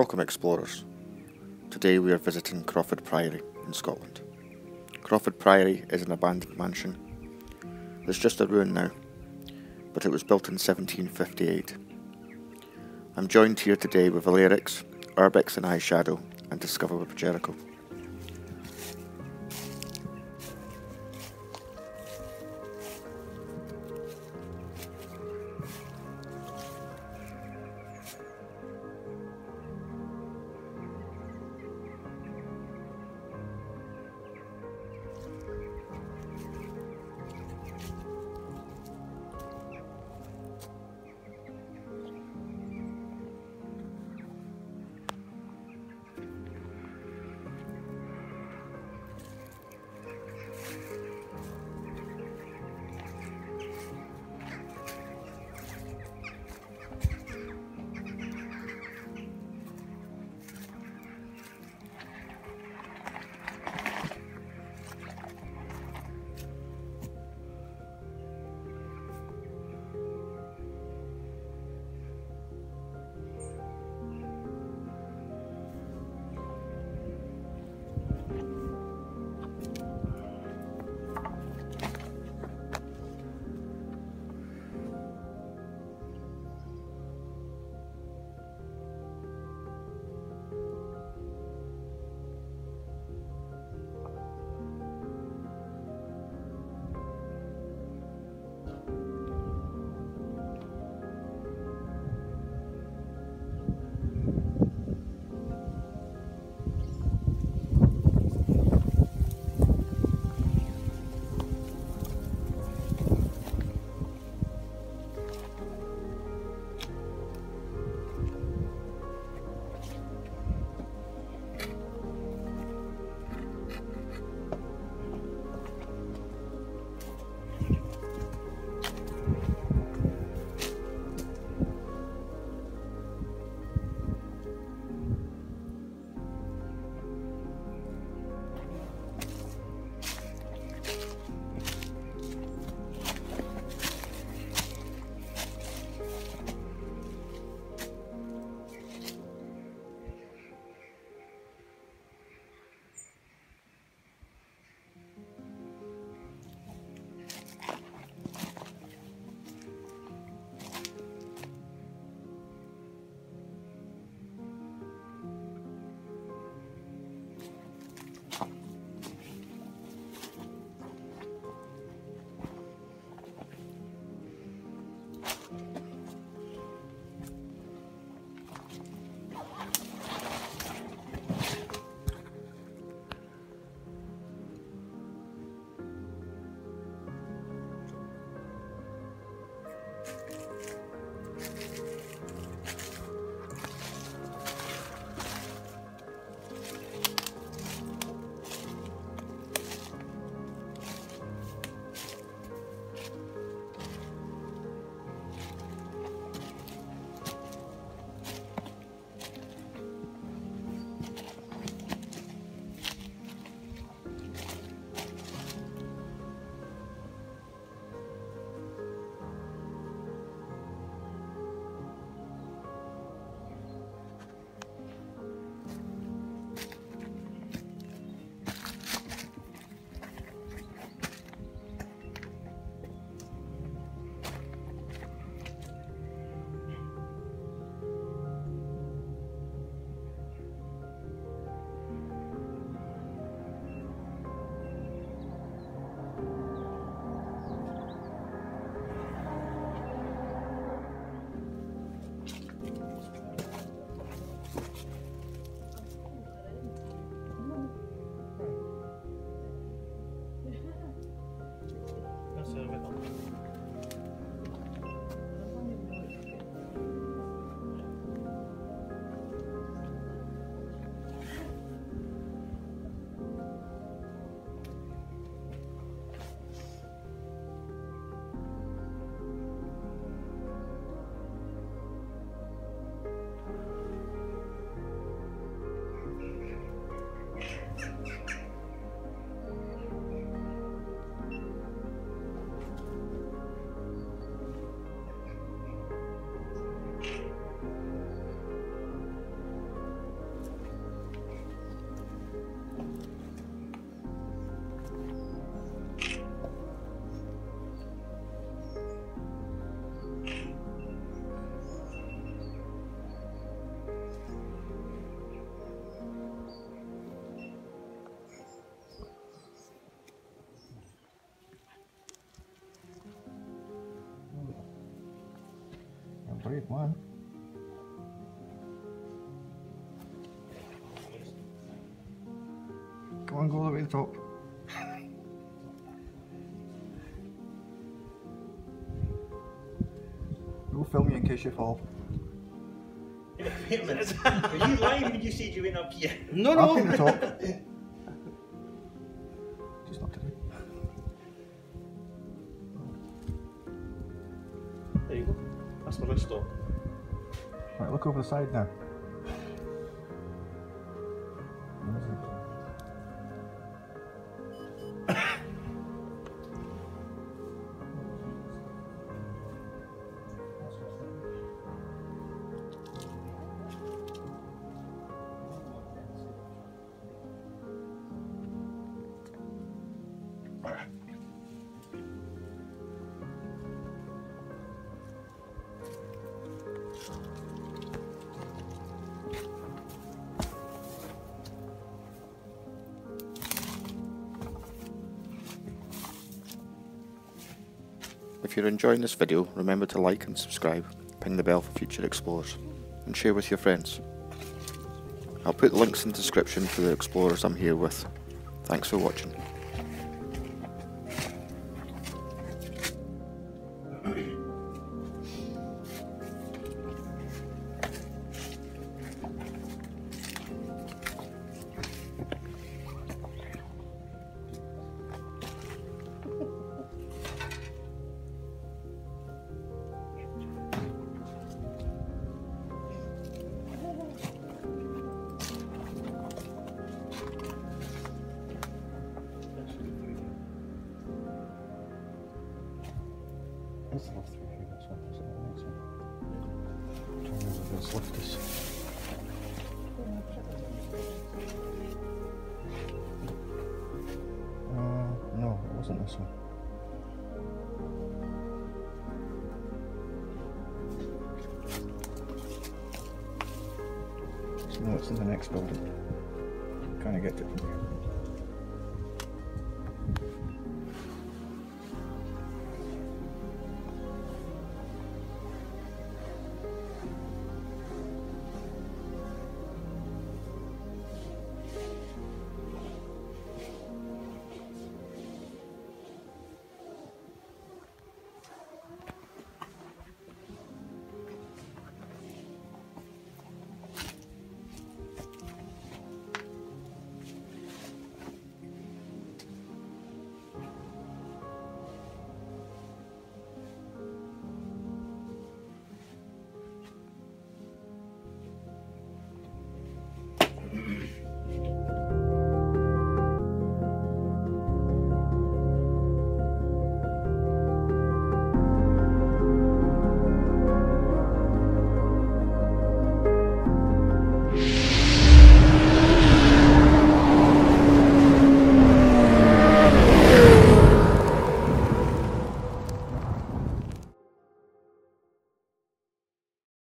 Welcome, explorers. Today we are visiting Crawford Priory in Scotland. Crawford Priory is an abandoned mansion. It's just a ruin now, but it was built in 1758. I'm joined here today with Valerix, Urbex and Eyeshadow, and Discover with Jericho. Wait, one. Come on, go all the way to the top. We'll film you in case you fall. Wait a minute. Are you lying when you said you went up here? No, up in the top. Just not today. There you go. That's my wrist stop. Right, look over the side now. If you're enjoying this video, remember to like and subscribe, ping the bell for future explorers, and share with your friends. I'll put the links in the description for the explorers I'm here with. Thanks for watching. It's the lift through here, this one, isn't it? I think so. I'm trying to remember where this lift is. No, it wasn't this one. So no, it's in the next building. Kind of get it from here.